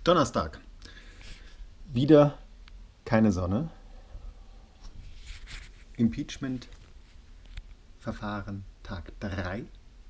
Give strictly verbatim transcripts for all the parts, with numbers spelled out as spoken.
Donnerstag. Wieder keine Sonne. Impeachment-Verfahren Tag drei.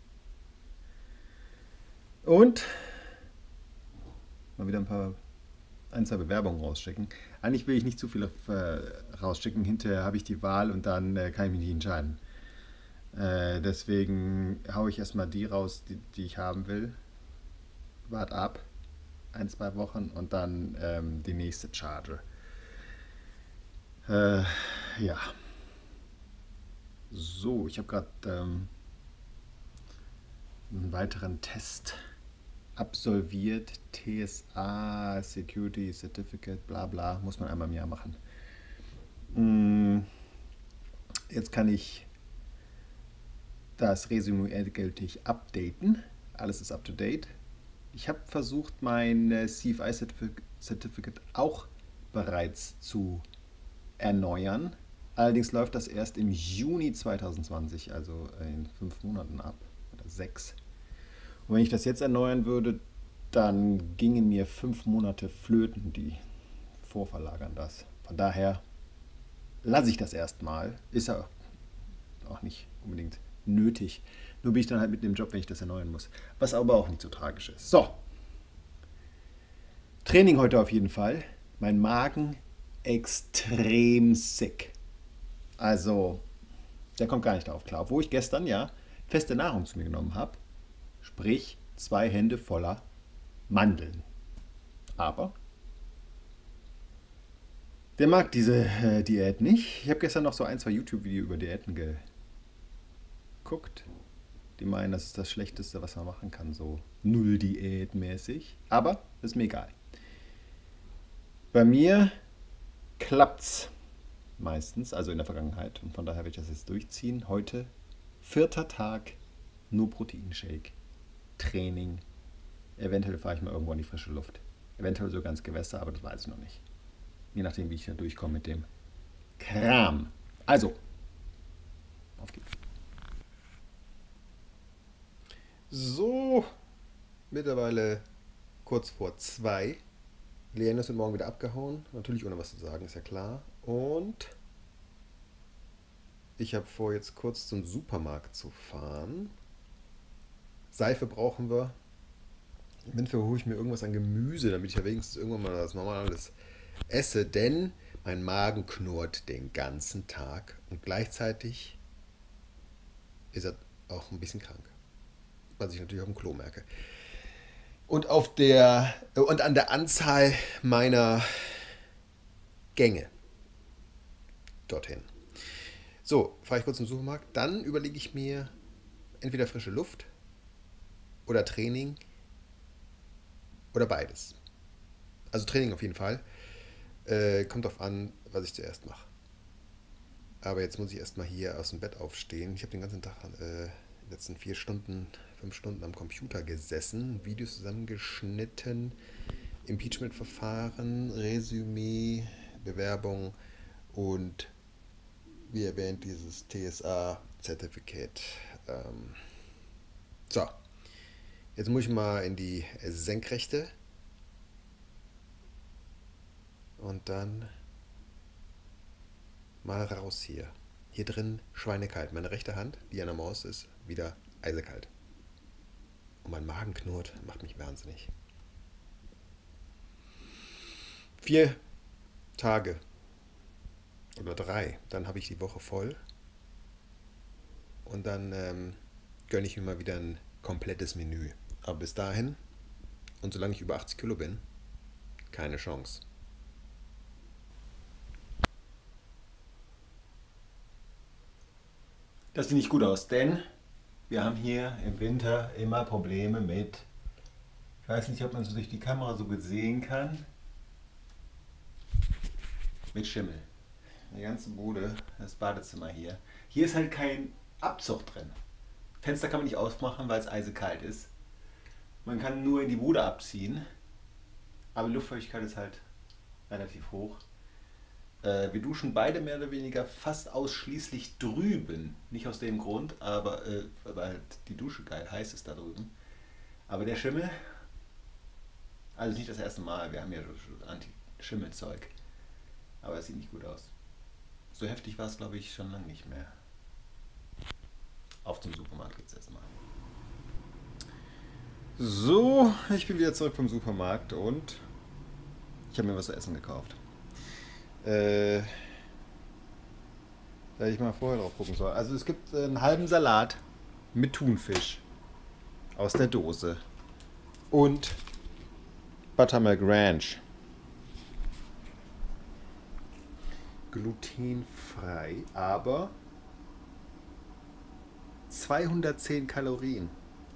Und mal wieder ein paar, ein, zwei Bewerbungen rausschicken. Eigentlich will ich nicht zu viele äh, rausschicken. Hinterher habe ich die Wahl und dann äh, kann ich mich nicht entscheiden. Äh, deswegen haue ich erstmal die raus, die, die ich haben will. Wart ab. Ein, zwei Wochen und dann ähm, die nächste Charge. Äh, ja. So, ich habe gerade ähm, einen weiteren Test absolviert. T S A, Security Certificate, bla bla, muss man einmal im Jahr machen. Mm, Jetzt kann ich das Resümee endgültig updaten. Alles ist up to date. Ich habe versucht, mein äh, C F I-Certificate auch bereits zu erneuern. Allerdings läuft das erst im Juni zwanzig zwanzig, also in fünf Monaten ab oder sechs. Und wenn ich das jetzt erneuern würde, dann gingen mir fünf Monate flöten, die vorverlagern das. Von daher lasse ich das erstmal. Ist ja auch nicht unbedingt nötig. Nur bin ich dann halt mit dem Job, wenn ich das erneuern muss. Was aber auch nicht so tragisch ist. So. Training heute auf jeden Fall. Mein Magen extrem sick. Also, der kommt gar nicht darauf klar. Obwohl ich gestern ja feste Nahrung zu mir genommen habe. Sprich, zwei Hände voller Mandeln. Aber der mag diese äh, Diät nicht. Ich habe gestern noch so ein, zwei YouTube-Videos über Diäten geguckt. Die meinen, das ist das Schlechteste, was man machen kann, so Null-Diät-mäßig. Aber ist mir egal. Bei mir klappt's meistens, also in der Vergangenheit. Und von daher werde ich das jetzt durchziehen. Heute, vierter Tag, nur Proteinshake, Training. Eventuell fahre ich mal irgendwo in die frische Luft. Eventuell sogar ins Gewässer, aber das weiß ich noch nicht. Je nachdem, wie ich da durchkomme mit dem Kram. Also, auf geht's. So, mittlerweile kurz vor zwei. Leanne ist heute Morgen wieder abgehauen. Natürlich ohne was zu sagen, ist ja klar. Und ich habe vor, jetzt kurz zum Supermarkt zu fahren. Seife brauchen wir. Eventuell hole ich mir irgendwas an Gemüse, damit ich ja wenigstens irgendwann mal das Normales esse. Denn mein Magen knurrt den ganzen Tag. Und gleichzeitig ist er auch ein bisschen krank. Was ich natürlich auf dem Klo merke. Und, auf der, und an der Anzahl meiner Gänge dorthin. So, fahre ich kurz zum Supermarkt. Dann überlege ich mir entweder frische Luft oder Training oder beides. Also Training auf jeden Fall. Äh, kommt drauf an, was ich zuerst mache. Aber jetzt muss ich erstmal hier aus dem Bett aufstehen. Ich habe den ganzen Tag, äh, die letzten vier Stunden, fünf Stunden am Computer gesessen, Videos zusammengeschnitten, Impeachment-Verfahren, Resümee, Bewerbung und wie erwähnt dieses T S A-Zertifikat. Ähm, so, jetzt muss ich mal in die Senkrechte und dann mal raus hier. Hier drin schweinekalt. Meine rechte Hand, die an der Maus ist, wieder eisekalt. Und mein Magen knurrt, macht mich wahnsinnig. Vier Tage oder drei, dann habe ich die Woche voll. Und dann ähm, gönne ich mir mal wieder ein komplettes Menü. Aber bis dahin, und solange ich über achtzig Kilo bin, keine Chance. Das sieht nicht gut aus, denn wir haben hier im Winter immer Probleme mit, ich weiß nicht, ob man so durch die Kamera so gut sehen kann, mit Schimmel. Die ganze Bude, das Badezimmer hier. Hier ist halt kein Abzug drin. Fenster kann man nicht aufmachen, weil es eisekalt ist. Man kann nur in die Bude abziehen, aber die Luftfeuchtigkeit ist halt relativ hoch. Äh, wir duschen beide mehr oder weniger fast ausschließlich drüben. Nicht aus dem Grund, aber äh, weil halt die Dusche geil heiß ist da drüben. Aber der Schimmel, Also nicht das erste Mal, wir haben ja schon Anti-Schimmelzeug. Aber es sieht nicht gut aus. So heftig war es, glaube ich, schon lange nicht mehr. Auf zum Supermarkt geht's erstmal. So, ich bin wieder zurück vom Supermarkt und ich habe mir was zu essen gekauft. Äh, da ich mal vorher drauf gucken soll. Also es gibt einen halben Salat mit Thunfisch aus der Dose und Buttermilk Ranch. Glutenfrei, aber zweihundertzehn Kalorien.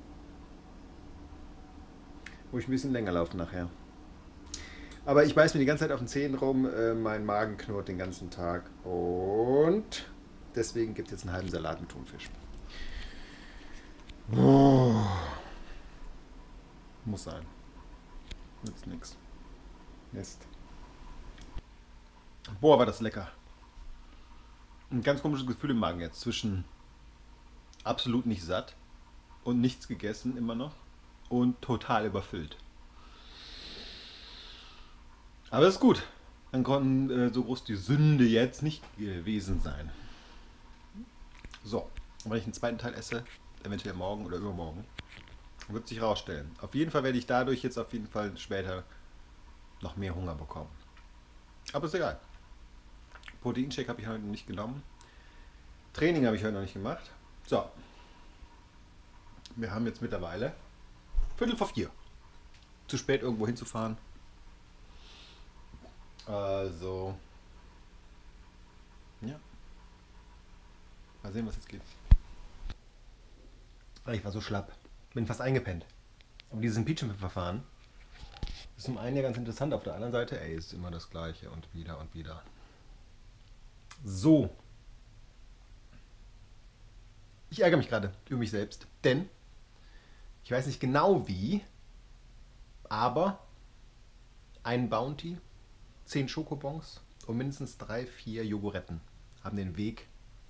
Muss ich ein bisschen länger laufen nachher. Aber ich beiß mir die ganze Zeit auf den Zähnen rum, äh, mein Magen knurrt den ganzen Tag und deswegen gibt es jetzt einen halben Salat mit Thunfisch. Oh. Muss sein. Nützt nix. Mist. Boah, war das lecker. Ein ganz komisches Gefühl im Magen jetzt zwischen absolut nicht satt und nichts gegessen immer noch und total überfüllt. Aber ist gut. Dann konnten äh, so groß die Sünde jetzt nicht gewesen sein. So, und wenn ich einen zweiten Teil esse, eventuell morgen oder übermorgen, wird sich rausstellen. Auf jeden Fall werde ich dadurch jetzt auf jeden Fall später noch mehr Hunger bekommen. Aber ist egal. Proteinshake habe ich heute noch nicht genommen. Training habe ich heute noch nicht gemacht. So. Wir haben jetzt mittlerweile Viertel vor vier. Zu spät irgendwo hinzufahren. Also. Ja. Mal sehen, was jetzt geht. Ich war so schlapp. Bin fast eingepennt. Aber dieses Impeachment-Verfahren ist zum einen ja ganz interessant. Auf der anderen Seite, ey, ist immer das Gleiche und wieder und wieder. So. Ich ärgere mich gerade über mich selbst, denn ich weiß nicht genau wie, aber ein Bounty, zehn Schokobons und mindestens drei, vier Jogoretten haben den Weg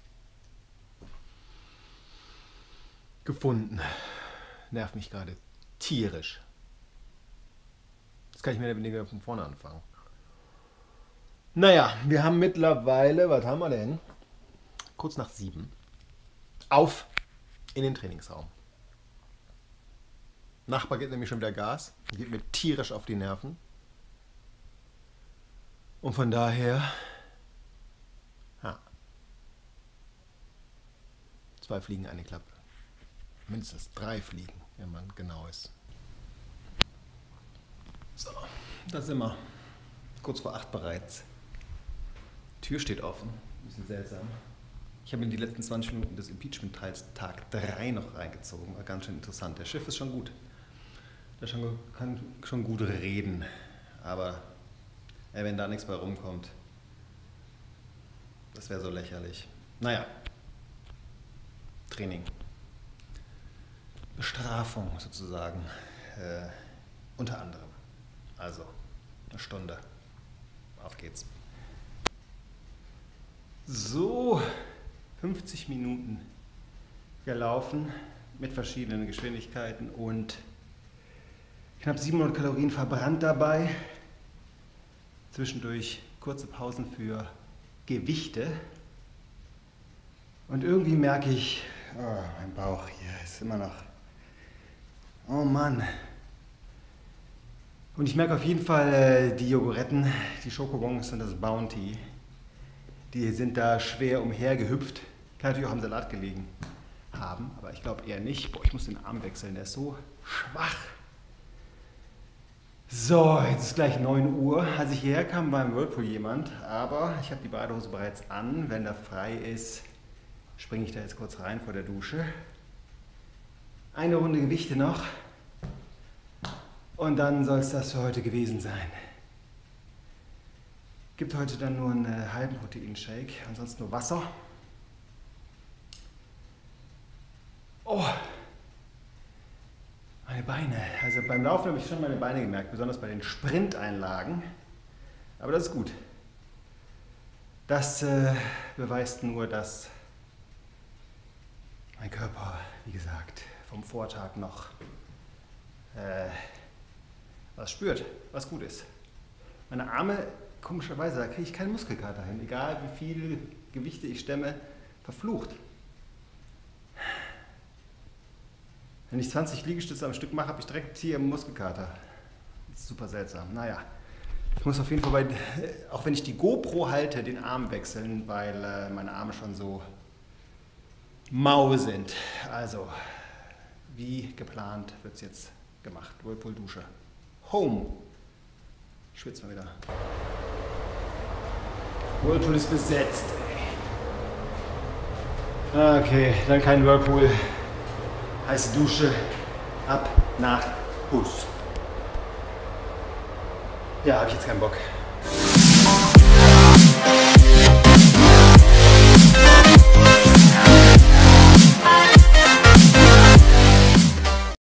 gefunden. Nervt mich gerade tierisch. Jetzt kann ich mehr oder weniger von vorne anfangen. Naja, wir haben mittlerweile, was haben wir denn? Kurz nach sieben. Auf in den Trainingsraum. Nachbar gibt nämlich schon wieder Gas, geht mir tierisch auf die Nerven. Und von daher, ja, zwei Fliegen, eine Klappe. Mindestens drei Fliegen, wenn man genau ist. So, da sind wir. Kurz vor acht bereits. Tür steht offen. Ein bisschen seltsam. Ich habe in die letzten zwanzig Minuten des Impeachment-Teils Tag drei noch reingezogen. War ganz schön interessant. Der Chef ist schon gut. Der schon, kann schon gut reden. Aber ey, wenn da nichts bei rumkommt, das wäre so lächerlich. Naja. Training. Bestrafung sozusagen. Äh, unter anderem. Also, eine Stunde. Auf geht's. So, fünfzig Minuten gelaufen mit verschiedenen Geschwindigkeiten und knapp siebenhundert Kalorien verbrannt dabei. Zwischendurch kurze Pausen für Gewichte. Und irgendwie merke ich, oh, mein Bauch hier ist immer noch, oh Mann. Und ich merke auf jeden Fall, äh, die Jogoretten, die Schokobons und das Bounty, die sind da schwer umhergehüpft. Kann natürlich auch am Salat gelegen haben, aber ich glaube eher nicht. Boah, ich muss den Arm wechseln, der ist so schwach. So, jetzt ist gleich neun Uhr. Als ich hierher kam, war im Whirlpool jemand, aber ich habe die Badehose bereits an. Wenn der frei ist, springe ich da jetzt kurz rein vor der Dusche. Eine Runde Gewichte noch. Und dann soll es das für heute gewesen sein. Gibt heute dann nur einen halben Proteinshake, ansonsten nur Wasser. Oh, meine Beine. Also beim Laufen habe ich schon meine Beine gemerkt, besonders bei den Sprinteinlagen. Aber das ist gut. Das äh, beweist nur, dass mein Körper, wie gesagt, vom Vortag noch äh, was spürt, was gut ist. Meine Arme, komischerweise, da kriege ich keinen Muskelkater hin, egal wie viel Gewichte ich stemme, verflucht. Wenn ich zwanzig Liegestütze am Stück mache, habe ich direkt hier einen Muskelkater. Das ist super seltsam. Naja, ich muss auf jeden Fall, bei, auch wenn ich die GoPro halte, den Arm wechseln, weil äh, meine Arme schon so mau sind. Also, wie geplant wird es jetzt gemacht. Whirlpool-Dusche. Home. Schwitzt mal wieder. Whirlpool ist besetzt. Okay, dann kein Whirlpool. Heiße Dusche. Ab nach Hus. Ja, habe ich jetzt keinen Bock.